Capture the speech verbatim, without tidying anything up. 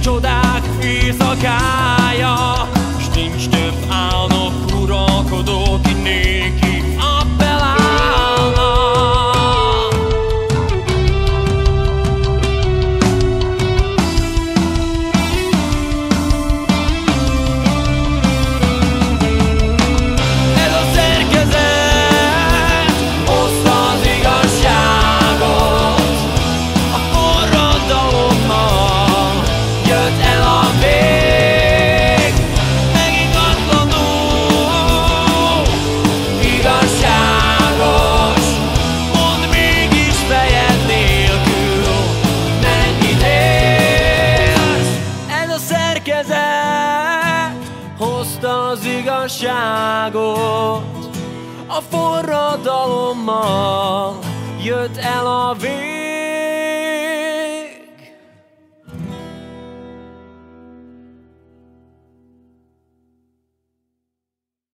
csodák éjszakája, s nincs több álnok uralkodó, ki néki appellálna. Ez a szerkezet hozta az igazságot, a forradalommal jött el a vég, megingatlanul igazságos, mondd mégis fejed nélkül, mennyit érsz. Ez a szerkezet hozta az igazságot, a forradalommal jött el a